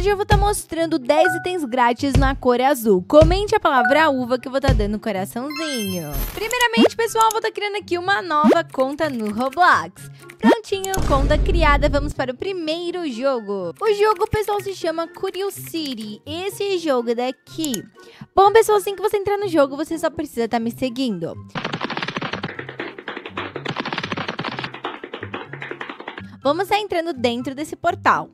hoje eu vou estar mostrando 10 itens grátis na cor azul. Comente a palavra uva que eu vou estar dando coraçãozinho. Primeiramente, pessoal, eu vou estar criando aqui uma nova conta no Roblox. Prontinho, conta criada, vamos para o primeiro jogo. O jogo, pessoal, se chama Curiosity. Esse jogo daqui. Bom, pessoal, assim que você entrar no jogo, você só precisa estar me seguindo. Vamos estar entrando dentro desse portal.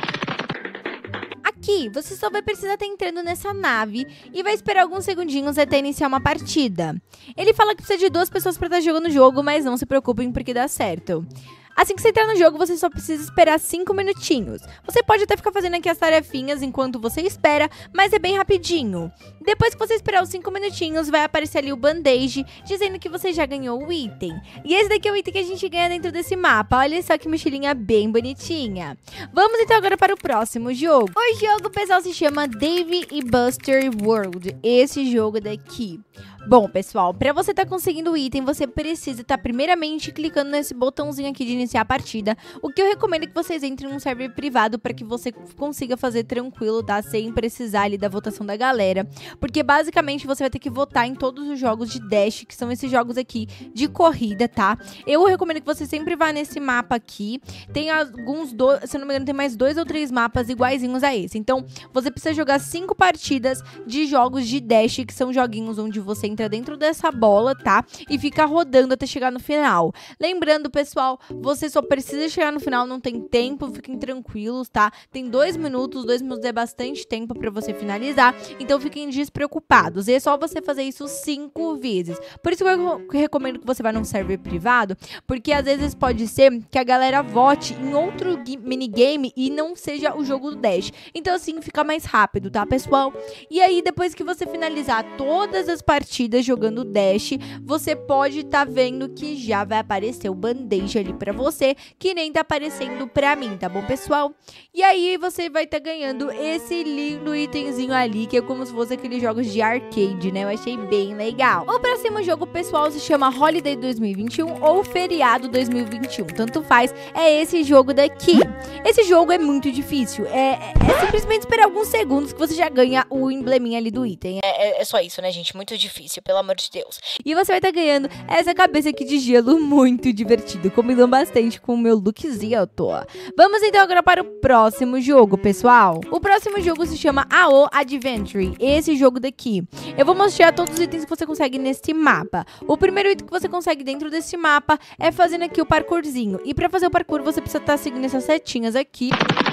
Aqui, você só vai precisar estar entrando nessa nave e vai esperar alguns segundinhos até iniciar uma partida. Ele fala que precisa de 2 pessoas para estar jogando o jogo, mas não se preocupem porque dá certo. Assim que você entrar no jogo, você só precisa esperar 5 minutinhos. Você pode até ficar fazendo aqui as tarefinhas enquanto você espera, mas é bem rapidinho. Depois que você esperar os 5 minutinhos, vai aparecer ali o band-aid, dizendo que você já ganhou o item. E esse daqui é o item que a gente ganha dentro desse mapa. Olha só que mochilinha bem bonitinha. Vamos então agora para o próximo jogo. O jogo, pessoal, se chama Dave e Buster World. Esse jogo daqui. Bom, pessoal, para você estar conseguindo o item, você precisa estar primeiramente clicando nesse botãozinho aqui de iniciar a partida. O que eu recomendo é que vocês entrem num server privado para que você consiga fazer tranquilo, tá? Sem precisar ali da votação da galera. Porque basicamente você vai ter que votar em todos os jogos de Dash, que são esses jogos aqui de corrida, tá? Eu recomendo que você sempre vá nesse mapa aqui. Tem alguns, se eu não me engano, tem mais 2 ou 3 mapas iguaizinhos a esse. Então, você precisa jogar 5 partidas de jogos de Dash, que são joguinhos onde você entra dentro dessa bola, tá? E fica rodando até chegar no final. Lembrando, pessoal, você só precisa chegar no final, não tem tempo, fiquem tranquilos, tá? Tem 2 minutos, 2 minutos é bastante tempo pra você finalizar, então fiquem despreocupados. E é só você fazer isso 5 vezes. Por isso que eu recomendo que você vá num server privado, porque às vezes pode ser que a galera vote em outro minigame e não seja o jogo do Dash. Então assim fica mais rápido, tá, pessoal? E aí, depois que você finalizar todas as partidas jogando Dash, você pode estar vendo que já vai aparecer o band-aid ali pra você, que nem tá aparecendo pra mim, tá bom, pessoal? E aí você vai estar ganhando esse lindo itemzinho ali, que é como se fosse aqueles jogos de arcade, né? Eu achei bem legal. O próximo jogo, pessoal, se chama Holiday 2021 ou Feriado 2021, tanto faz, é esse jogo daqui. Esse jogo é muito difícil, é simplesmente esperar alguns segundos que você já ganha o embleminha ali do item. É só isso, né, gente? Muito difícil, pelo amor de Deus. E você vai estar ganhando essa cabeça aqui de gelo muito divertido, combinou bastante com o meu lookzinho, eu tô. Vamos então agora para o próximo jogo, pessoal. O próximo jogo se chama AO Adventure, esse jogo daqui. Eu vou mostrar todos os itens que você consegue nesse mapa. O primeiro item que você consegue dentro desse mapa é fazendo aqui o parkourzinho. E para fazer o parkour, você precisa estar seguindo essas setinhas aqui.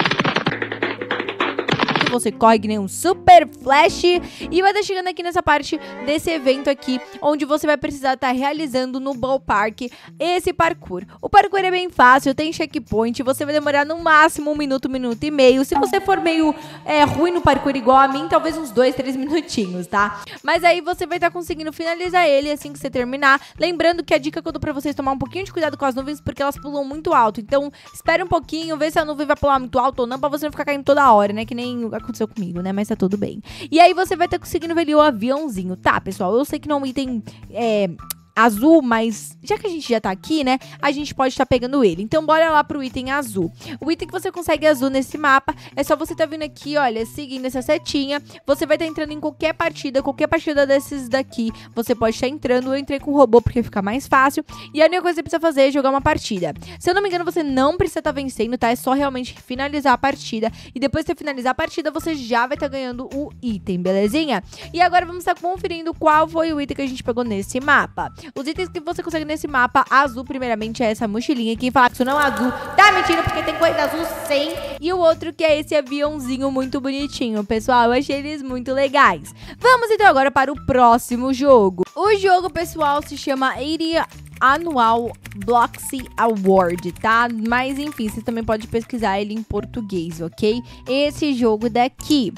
Você corre que nem um super flash e vai estar chegando aqui nessa parte desse evento aqui, onde você vai precisar estar realizando no ballpark esse parkour. O parkour é bem fácil, tem checkpoint, você vai demorar no máximo 1 minuto, 1 minuto e meio. Se você for meio ruim no parkour igual a mim, talvez uns 2, 3 minutinhos, tá? Mas aí você vai estar conseguindo finalizar ele assim que você terminar. Lembrando que a dica que eu dou pra vocês é tomar um pouquinho de cuidado com as nuvens, porque elas pulam muito alto. Então, espere um pouquinho, vê se a nuvem vai pular muito alto ou não, pra você não ficar caindo toda hora, né? Que nem aconteceu comigo, né? Mas tá tudo bem. E aí você vai estar conseguindo ver ali o aviãozinho, tá, pessoal? Eu sei que não é um item azul, mas já que a gente já tá aqui, né, a gente pode estar pegando ele. Então bora lá pro item azul. O item que você consegue azul nesse mapa é só você tá vindo aqui, olha, seguindo essa setinha. Você vai estar entrando em qualquer partida desses daqui, você pode estar entrando. Eu entrei com o robô porque fica mais fácil. E a única coisa que você precisa fazer é jogar uma partida. Se eu não me engano, você não precisa estar vencendo, tá? É só realmente finalizar a partida. E depois que você finalizar a partida, você já vai estar ganhando o item, belezinha? E agora vamos estar conferindo qual foi o item que a gente pegou nesse mapa. Os itens que você consegue nesse mapa azul, primeiramente, é essa mochilinha. Quem falar que isso não é azul, tá mentindo, porque tem coisa azul sim. E o outro que é esse aviãozinho muito bonitinho, pessoal. Eu achei eles muito legais. Vamos então agora para o próximo jogo. O jogo, pessoal, se chama 80 Annual Bloxy Award, tá? Mas enfim, você também pode pesquisar ele em português, ok? Esse jogo daqui.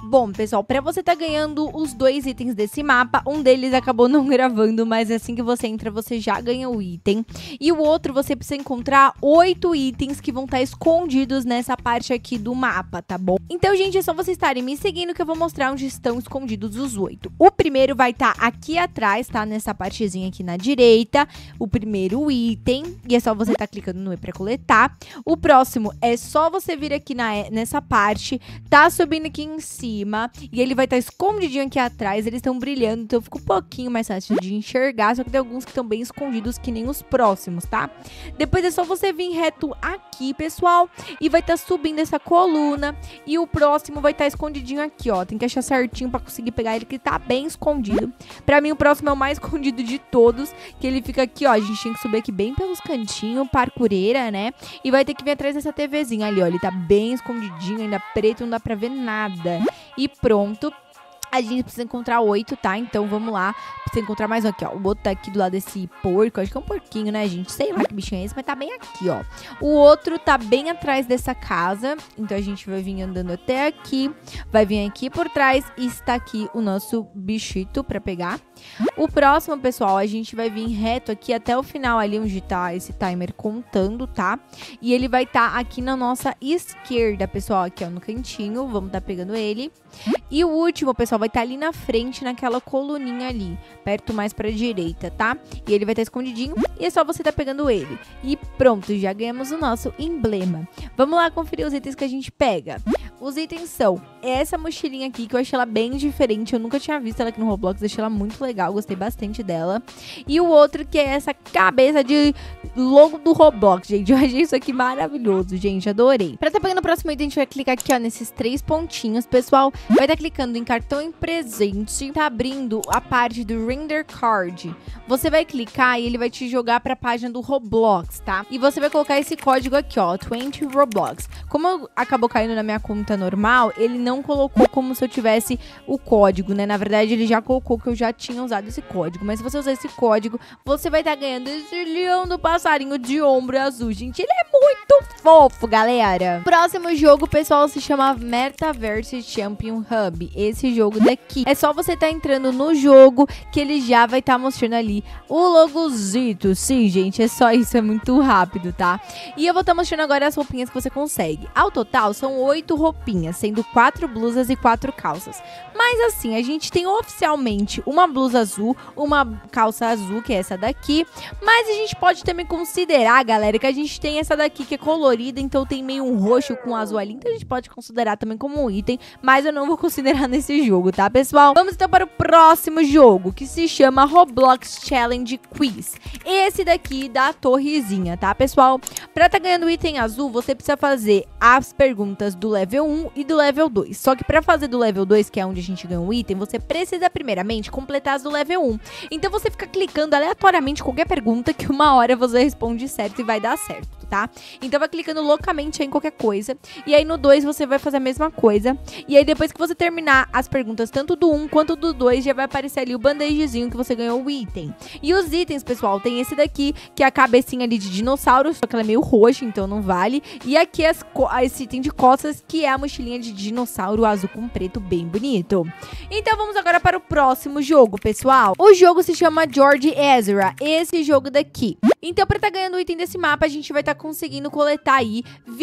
Bom, pessoal, pra você tá ganhando os 2 itens desse mapa, um deles acabou não gravando, mas assim que você entra, você já ganha o item. E o outro, você precisa encontrar 8 itens que vão estar escondidos nessa parte aqui do mapa, tá bom? Então, gente, é só vocês estarem me seguindo que eu vou mostrar onde estão escondidos os 8. O primeiro vai estar aqui atrás, tá? Nessa partezinha aqui na direita, o primeiro item, e é só você tá clicando no E pra coletar. O próximo é só você vir aqui nessa parte, tá subindo aqui em cima, e ele vai estar escondidinho aqui atrás, eles estão brilhando, então fica um pouquinho mais fácil de enxergar, só que tem alguns que estão bem escondidos, que nem os próximos, tá? Depois é só você vir reto aqui, pessoal, e vai estar subindo essa coluna, e o próximo vai estar escondidinho aqui, ó, tem que achar certinho pra conseguir pegar ele, que tá bem escondido. Pra mim, o próximo é o mais escondido de todos, que ele fica aqui, ó, a gente tem que subir aqui bem pelos cantinhos, parkureira, né? E vai ter que vir atrás dessa TVzinha ali, ó, ele tá bem escondidinho, ainda preto, não dá pra ver nada. E pronto. A gente precisa encontrar 8, tá? Então, vamos lá. Precisa encontrar mais um aqui, ó. O outro tá aqui do lado desse porco. Acho que é um porquinho, né, gente? Sei lá que bichinho é esse, mas tá bem aqui, ó. O outro tá bem atrás dessa casa. Então, a gente vai vir andando até aqui. Vai vir aqui por trás. E está aqui o nosso bichito pra pegar. O próximo, pessoal, a gente vai vir reto aqui até o final ali, onde tá esse timer contando, tá? E ele vai estar aqui na nossa esquerda, pessoal. Aqui, ó, no cantinho. Vamos tá pegando ele. E o último, pessoal, vai estar ali na frente, naquela coluninha ali, perto mais pra direita, tá? E ele vai estar escondidinho e é só você tá pegando ele. E pronto, já ganhamos o nosso emblema. Vamos lá conferir os itens que a gente pega. Os itens são essa mochilinha aqui, que eu achei ela bem diferente, eu nunca tinha visto ela aqui no Roblox, achei ela muito legal, gostei bastante dela. E o outro que é essa cabeça de logo do Roblox, gente, eu achei isso aqui maravilhoso, gente, adorei. Pra tá pegando o próximo item, a gente vai clicar aqui, ó, nesses 3 pontinhos, pessoal. Vai estar clicando em cartão em presente, tá abrindo a parte do Render Card. Você vai clicar e ele vai te jogar pra página do Roblox, tá? E você vai colocar esse código aqui, ó, 20 Roblox. Como acabou caindo na minha conta normal, ele não colocou como se eu tivesse o código, né? Na verdade, ele já colocou que eu já tinha usado esse código. Mas se você usar esse código, você vai estar ganhando esse lindo passarinho de ombro azul. Gente, ele é muito fofo, galera. Próximo jogo, pessoal, se chama Metaverse Champion Hub. Esse jogo daqui. É só você tá entrando no jogo que ele já vai estar mostrando ali o logozito. Sim, gente, é só isso, é muito rápido, tá? E eu vou estar mostrando agora as roupinhas que você consegue. Ao total, são 8 roupinhas, sendo 4 blusas e 4 calças. Mas assim, a gente tem oficialmente uma blusa azul, uma calça azul, que é essa daqui. Mas a gente pode também considerar, galera, que a gente tem essa daqui que é colorida, então tem meio um roxo com azul ali. Então a gente pode considerar também como um item, mas eu não vou considerar nesse jogo, tá, pessoal? Vamos então para o próximo jogo, que se chama Roblox Challenge Quiz. Esse daqui da torrezinha, tá, pessoal? Pra tá ganhando o item azul, você precisa fazer as perguntas do level 1 e do level 2. Só que pra fazer do level 2, que é onde a gente ganha o item, você precisa primeiramente completar as do level 1. Então você fica clicando aleatoriamente qualquer pergunta que uma hora você responde certo e vai dar certo, tá? Então vai clicando loucamente aí em qualquer coisa. E aí no 2 você vai fazer a mesma coisa. E aí depois que você terminar as perguntas tanto do 1 quanto do 2, já vai aparecer ali o bandejezinho que você ganhou o item. E os itens, pessoal, tem esse daqui, que é a cabecinha ali de dinossauro, só que ela é meio roxa, então não vale. E aqui esse item de costas, que é a mochilinha de dinossauro azul com preto, bem bonito. Então vamos agora para o próximo jogo, pessoal. O jogo se chama George Ezra, esse jogo daqui. Então, pra estar ganhando o item desse mapa, a gente vai estar conseguindo coletar aí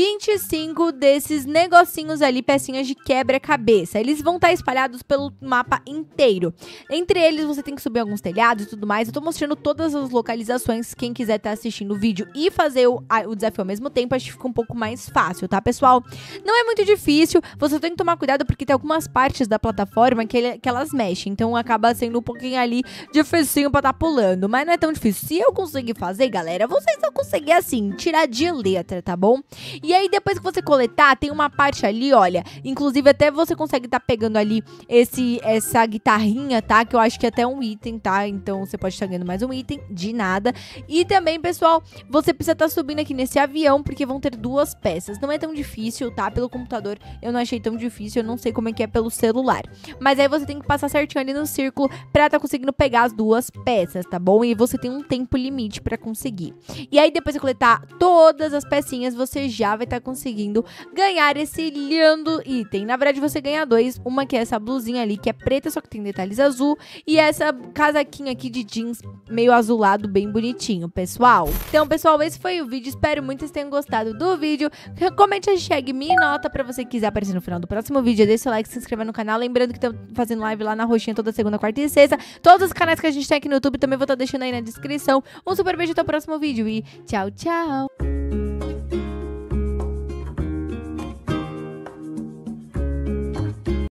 25 desses negocinhos ali, pecinhas de quebra-cabeça. Eles vão estar espalhados pelo mapa inteiro. Entre eles, você tem que subir alguns telhados e tudo mais. Eu tô mostrando todas as localizações. Quem quiser estar assistindo o vídeo e fazer o desafio ao mesmo tempo, acho que fica um pouco mais fácil, tá, pessoal? Não é muito difícil. Você tem que tomar cuidado porque tem algumas partes da plataforma que elas mexem. Então, acaba sendo um pouquinho ali dificinho pra estar pulando. Mas não é tão difícil. Se eu conseguir fazer, galera, vocês vão conseguir, assim, tirar de letra, tá bom? E aí, depois que você coletar, tem uma parte ali, olha, inclusive até você consegue estar pegando ali essa guitarrinha, tá? Que eu acho que é até um item, tá? Então, você pode estar ganhando mais um item, de nada. E também, pessoal, você precisa estar subindo aqui nesse avião, porque vão ter 2 peças. Não é tão difícil, tá? Pelo computador, eu não achei tão difícil, eu não sei como é que é pelo celular. Mas aí você tem que passar certinho ali no círculo pra estar conseguindo pegar as 2 peças, tá bom? E você tem um tempo limite pra conseguir conseguir. E aí, depois de coletar todas as pecinhas, você já vai estar conseguindo ganhar esse lindo item. Na verdade, você ganha dois. Uma que é essa blusinha ali, que é preta, só que tem detalhes azul. E essa casaquinha aqui de jeans meio azulado, bem bonitinho, pessoal. Então, pessoal, esse foi o vídeo. Espero muito que vocês tenham gostado do vídeo. Comente a hashtag Minota pra você quiser aparecer no final do próximo vídeo. Deixa o like, se inscreva no canal. Lembrando que estamos fazendo live lá na roxinha toda segunda, quarta e sexta. Todos os canais que a gente tem aqui no YouTube também vou estar deixando aí na descrição. Um super beijo, até o próximo vídeo e tchau, tchau!